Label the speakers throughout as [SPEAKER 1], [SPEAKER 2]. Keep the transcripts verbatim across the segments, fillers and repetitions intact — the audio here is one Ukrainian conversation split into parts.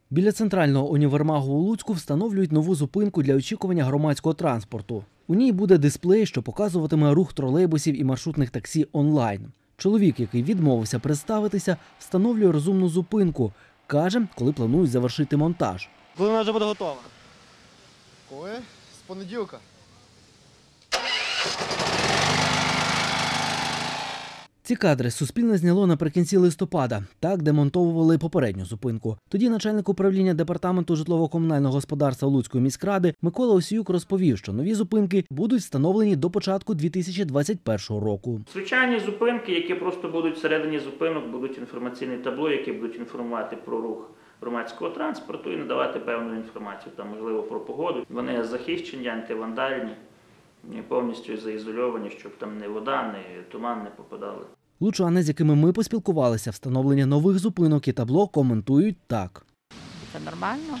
[SPEAKER 1] Біля центрального універмагу у Луцьку встановлюють нову зупинку для очікування громадського транспорту. У ній буде дисплей, що показуватиме рух тролейбусів і маршрутних таксі онлайн. Чоловік, який відмовився представитися, встановлює розумну зупинку. Каже, коли планують завершити монтаж.
[SPEAKER 2] Коли вона вже буде готова?
[SPEAKER 3] Коли? З понеділка.
[SPEAKER 1] Ці кадри Суспільне зняло наприкінці листопада. Так демонтовували попередню зупинку. Тоді начальник управління департаменту житлово-комунального господарства Луцької міськради Микола Осіюк розповів, що нові зупинки будуть встановлені до початку дві тисячі двадцять першого року.
[SPEAKER 4] Звичайні зупинки, які просто будуть всередині зупинок, будуть інформаційні табло, які будуть інформувати про рух громадського транспорту і надавати певну інформацію, там, можливо, про погоду. Вони захищені, антивандальні, повністю заізольовані, щоб там ні вода, ні туман не попадали.
[SPEAKER 1] Лучани, з якими ми поспілкувалися, встановлення нових зупинок і табло коментують так.
[SPEAKER 5] Це нормально?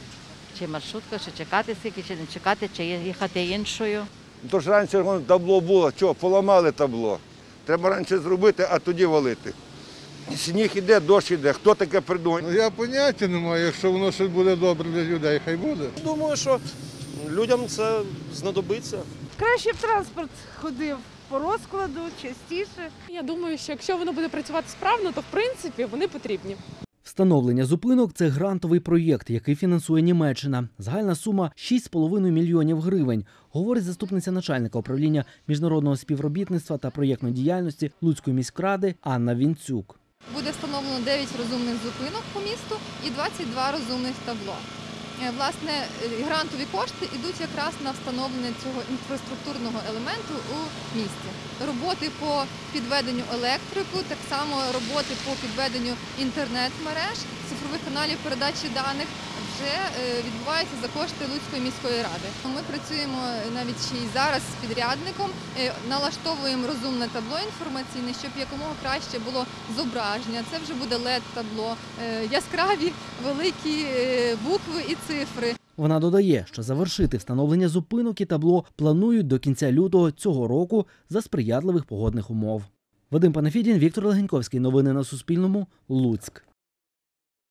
[SPEAKER 5] Чи маршрутка, чи чекати скільки, чи не чекати, чи їхати іншою?
[SPEAKER 6] Тож раніше табло було, що поламали табло. Треба раніше зробити, а тоді валити. Сніг іде, дощ іде. Хто таке придумає?
[SPEAKER 7] Ну, я поняття не маю, якщо воно щось буде добре для людей, хай буде.
[SPEAKER 2] Думаю, що людям це знадобиться.
[SPEAKER 8] Краще б транспорт ходив по розкладу, частіше.
[SPEAKER 9] Я думаю, що якщо воно буде працювати справно, то в принципі вони потрібні.
[SPEAKER 1] Встановлення зупинок – це грантовий проєкт, який фінансує Німеччина. Загальна сума – шість з половиною мільйонів гривень, говорить заступниця начальника управління міжнародного співробітництва та проєктної діяльності Луцької міськради Анна Вінцюк.
[SPEAKER 10] Буде встановлено дев'ять розумних зупинок по місту і двадцять два розумних табло. Власне, грантові кошти йдуть якраз на встановлення цього інфраструктурного елементу у місті. Роботи по підведенню електрику, так само роботи по підведенню інтернет-мереж, цифрових каналів передачі даних вже відбуваються за кошти Луцької міської ради. Ми працюємо навіть ще й зараз з підрядником, налаштовуємо розумне табло інформаційне, щоб якомога краще було зображення. Це вже буде лед-табло, яскраві великі букви і цифри.
[SPEAKER 1] Вона додає, що завершити встановлення зупинок і табло планують до кінця лютого цього року за сприятливих погодних умов. Вадим Панафідін, Віктор Легеньковський. Новини на Суспільному. Луцьк.